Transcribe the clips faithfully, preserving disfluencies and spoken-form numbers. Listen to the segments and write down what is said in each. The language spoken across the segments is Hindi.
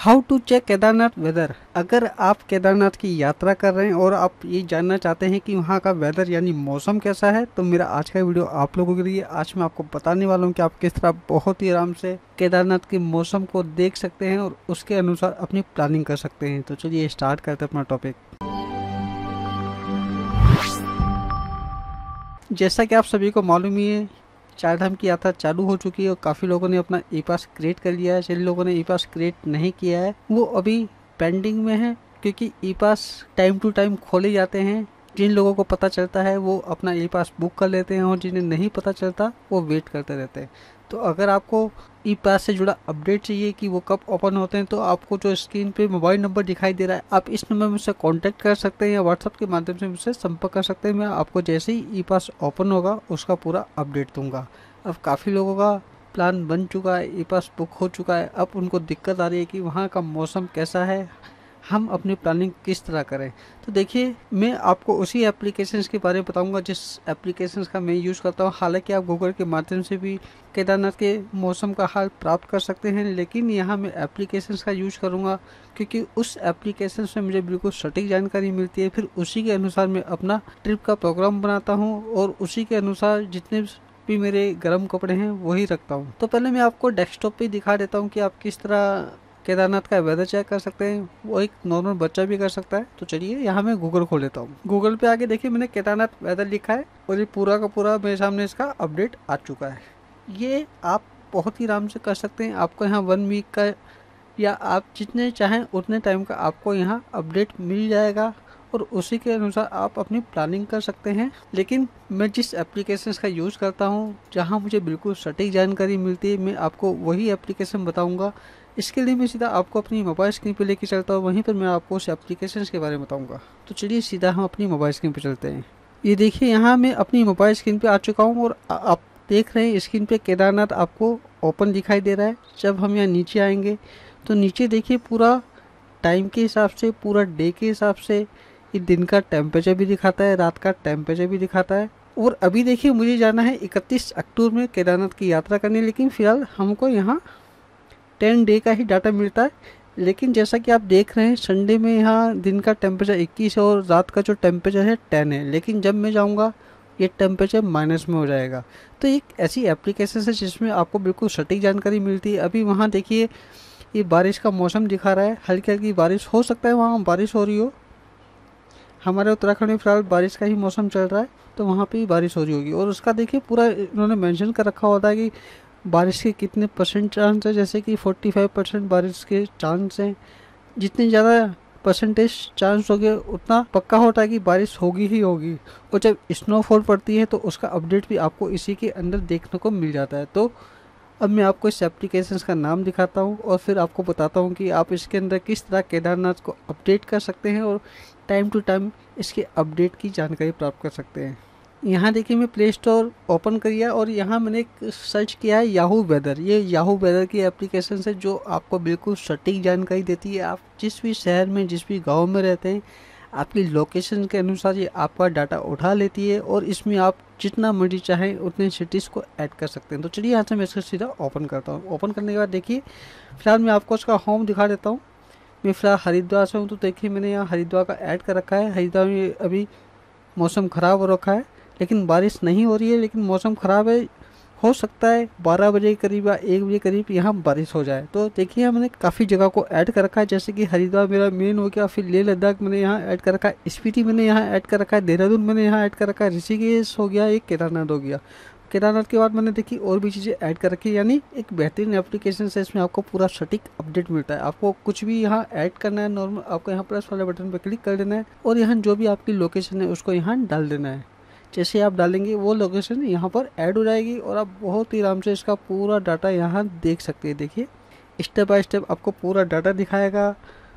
How to check Kedarnath weather. अगर आप केदारनाथ की यात्रा कर रहे हैं और आप ये जानना चाहते हैं कि वहाँ का वेदर यानी मौसम कैसा है, तो मेरा आज का वीडियो आप लोगों के लिए। आज मैं आपको बताने वाला हूँ कि आप किस तरह बहुत ही आराम से केदारनाथ के मौसम को देख सकते हैं और उसके अनुसार अपनी प्लानिंग कर सकते हैं। तो चलिए स्टार्ट करते हैं अपना टॉपिक। जैसा कि आप सभी को मालूम ही है, चार धाम की यात्रा चालू हो चुकी है और काफ़ी लोगों ने अपना ई पास क्रिएट कर लिया है। जिन लोगों ने ई पास क्रिएट नहीं किया है वो अभी पेंडिंग में है, क्योंकि E pass time to time खोले जाते हैं। जिन लोगों को पता चलता है वो अपना ई पास बुक कर लेते हैं और जिन्हें नहीं पता चलता वो वेट करते रहते हैं। तो अगर आपको ई पास से जुड़ा अपडेट चाहिए कि वो कब ओपन होते हैं, तो आपको जो स्क्रीन पे मोबाइल नंबर दिखाई दे रहा है, आप इस नंबर में मुझसे कांटेक्ट कर सकते हैं या व्हाट्सएप के माध्यम से मुझसे संपर्क कर सकते हैं। मैं आपको जैसे ही ई पास ओपन होगा उसका पूरा अपडेट दूंगा। अब काफ़ी लोगों का प्लान बन चुका है, ई पास बुक हो चुका है, अब उनको दिक्कत आ रही है कि वहाँ का मौसम कैसा है, हम अपनी प्लानिंग किस तरह करें। तो देखिए, मैं आपको उसी एप्लीकेशंस के बारे में बताऊंगा जिस एप्लीकेशंस का मैं यूज़ करता हूं। हालांकि आप गूगल के माध्यम से भी केदारनाथ के मौसम का हाल प्राप्त कर सकते हैं, लेकिन यहाँ मैं एप्लीकेशंस का यूज़ करूँगा क्योंकि उस एप्लीकेशन से मुझे बिल्कुल सटीक जानकारी मिलती है। फिर उसी के अनुसार मैं अपना ट्रिप का प्रोग्राम बनाता हूँ और उसी के अनुसार जितने भी मेरे गर्म कपड़े हैं वही रखता हूँ। तो पहले मैं आपको डेस्कटॉप पे दिखा देता हूँ कि आप किस तरह केदारनाथ का वेदर चेक कर सकते हैं। वो एक नॉर्मल बच्चा भी कर सकता है। तो चलिए यहाँ मैं गूगल खोल लेता हूँ। गूगल पे आके देखिए मैंने केदारनाथ वेदर लिखा है और ये पूरा का पूरा मेरे सामने इसका अपडेट आ चुका है। ये आप बहुत ही आराम से कर सकते हैं। आपको यहाँ वन वीक का या आप जितने चाहें उतने टाइम का आपको यहाँ अपडेट मिल जाएगा और उसी के अनुसार आप अपनी प्लानिंग कर सकते हैं। लेकिन मैं जिस एप्लीकेशन का यूज़ करता हूँ, जहाँ मुझे बिल्कुल सटीक जानकारी मिलती है, मैं आपको वही एप्लीकेशन बताऊँगा। इसके लिए मैं सीधा आपको अपनी मोबाइल स्क्रीन पे लेके चलता हूँ, वहीं पर मैं आपको उस एप्लीकेशन के बारे में बताऊँगा। तो चलिए सीधा हम अपनी मोबाइल स्क्रीन पे चलते हैं। ये देखिए, यहाँ मैं अपनी मोबाइल स्क्रीन पे आ चुका हूँ और आप देख रहे हैं स्क्रीन पे केदारनाथ आपको ओपन दिखाई दे रहा है। जब हम यहाँ नीचे आएंगे तो नीचे देखिए पूरा टाइम के हिसाब से, पूरा डे के हिसाब से ये दिन का टेम्परेचर भी दिखाता है, रात का टेम्परेचर भी दिखाता है। और अभी देखिए मुझे जाना है इकतीस अक्टूबर में केदारनाथ की यात्रा करने, लेकिन फिलहाल हमको यहाँ टेन डे का ही डाटा मिलता है। लेकिन जैसा कि आप देख रहे हैं संडे में यहाँ दिन का टेम्परेचर इक्कीस है और रात का जो टेम्परेचर है टेन है। लेकिन जब मैं जाऊँगा ये टेम्परेचर माइनस में हो जाएगा। तो एक ऐसी एप्लीकेशन है जिसमें आपको बिल्कुल सटीक जानकारी मिलती है। अभी वहाँ देखिए ये बारिश का मौसम दिखा रहा है, हल्की हल्की बारिश हो सकता है वहाँ बारिश हो रही हो। हमारे उत्तराखंड में फिलहाल बारिश का ही मौसम चल रहा है, तो वहाँ पे भी बारिश हो रही होगी। और उसका देखिए पूरा इन्होंने मेंशन कर रखा होता है कि बारिश के कितने परसेंट चांस है, जैसे कि पैंतालीस परसेंट बारिश के चांस हैं। जितने ज़्यादा परसेंटेज चांस हो गए उतना पक्का होता है कि बारिश होगी ही होगी। और जब स्नोफॉल पड़ती है तो उसका अपडेट भी आपको इसी के अंदर देखने को मिल जाता है। तो अब मैं आपको इस एप्लीकेशन का नाम दिखाता हूँ और फिर आपको बताता हूँ कि आप इसके अंदर किस तरह केदारनाथ को अपडेट कर सकते हैं और टाइम टू टाइम इसके अपडेट की जानकारी प्राप्त कर सकते हैं। यहाँ देखिए मैं प्ले स्टोर ओपन किया और यहाँ मैंने एक सर्च किया है याहू वेदर। ये याहू वेदर की एप्लीकेशन है जो आपको बिल्कुल सटीक जानकारी देती है। आप जिस भी शहर में, जिस भी गाँव में रहते हैं, आपकी लोकेशन के अनुसार ये आपका डाटा उठा लेती है और इसमें आप जितना मर्जी चाहें उतने सिटीज़ को ऐड कर सकते हैं। तो चलिए यहाँ से मैं इसको सीधा ओपन करता हूँ। ओपन करने के बाद देखिए फिलहाल मैं आपको उसका होम दिखा देता हूँ। मैं फिलहाल हरिद्वार से हूँ, तो देखिए मैंने यहाँ हरिद्वार का ऐड कर रखा है। हरिद्वार में अभी मौसम ख़राब हो रखा है, लेकिन बारिश नहीं हो रही है, लेकिन मौसम ख़राब है। हो सकता है बारह बजे के करीब या एक बजे करीब यहाँ बारिश हो जाए। तो देखिए मैंने काफ़ी जगह को ऐड कर रखा है, जैसे कि हरिद्वार मेरा मेन हो गया, फिर लेह लद्दाख मैंने यहाँ ऐड कर रखा है, स्पीति मैंने यहाँ ऐड कर रखा है, देहरादून मैंने यहाँ ऐड कर रखा है, ऋषिकेश हो गया, एक केदारनाथ हो गया। केदारनाथ के बाद मैंने देखी और भी चीज़ें ऐड कर रखी है। यानी एक बेहतरीन एप्लीकेशन है, इसमें आपको पूरा सटीक अपडेट मिलता है। आपको कुछ भी यहाँ ऐड करना है नॉर्मल, आपको यहाँ प्लस वाले बटन पर क्लिक कर देना है और यहाँ जो भी आपकी लोकेशन है उसको यहाँ डाल देना है। जैसे आप डालेंगे वो लोकेशन यहाँ पर ऐड हो जाएगी और आप बहुत ही आराम से इसका पूरा डाटा यहाँ देख सकते हैं। देखिए स्टेप बाय स्टेप आपको पूरा डाटा दिखाएगा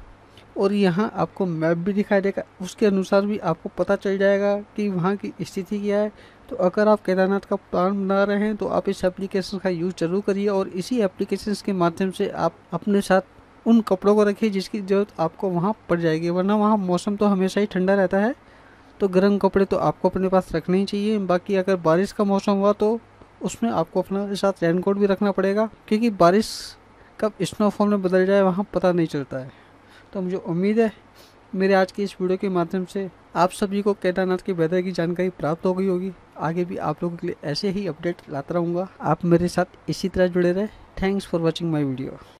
और यहाँ आपको मैप भी दिखाई देगा। उसके अनुसार भी आपको पता चल जाएगा कि वहाँ की स्थिति क्या है। तो अगर आप केदारनाथ का प्लान बना रहे हैं तो आप इस एप्लीकेशन का यूज़ जरूर करिए और इसी एप्लीकेशन के माध्यम से आप अपने साथ उन कपड़ों को रखिए जिसकी ज़रूरत आपको वहाँ पड़ जाएगी। वरना वहाँ मौसम तो हमेशा ही ठंडा रहता है, तो गर्म कपड़े तो आपको अपने पास रखने ही चाहिए। बाकी अगर बारिश का मौसम हुआ तो उसमें आपको अपने साथ रेनकोट भी रखना पड़ेगा, क्योंकि बारिश कब स्नोफॉल में बदल जाए वहाँ पता नहीं चलता है। तो मुझे उम्मीद है मेरे आज की इस वीडियो के माध्यम से आप सभी को केदारनाथ के वेदर की जानकारी प्राप्त हो गई होगी। आगे भी आप लोगों के लिए ऐसे ही अपडेट लाता रहूँगा। आप मेरे साथ इसी तरह जुड़े रहे। Thanks for watching my video.